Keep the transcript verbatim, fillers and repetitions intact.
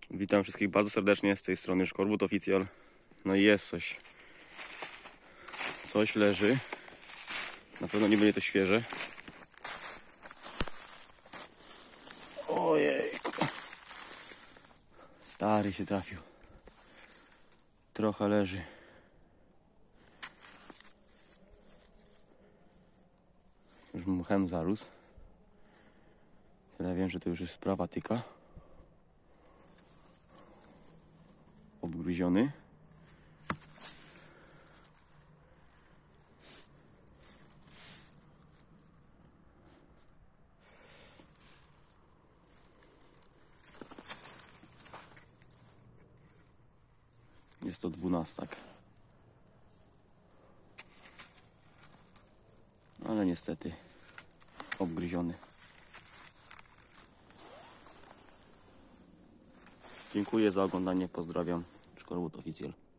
Witam wszystkich bardzo serdecznie, z tej strony Szkorbut Oficjal. No i jest coś. Coś leży. Na pewno nie będzie to świeże. Ojej. Stary się trafił. Trochę leży. Już mchem zarósł. Tyle wiem, że to już jest sprawa tyka. Obgryziony. Jest to dwunastak. Ale niestety obgryziony. Dziękuję za oglądanie. Pozdrawiam. Szkorbut Oficjal.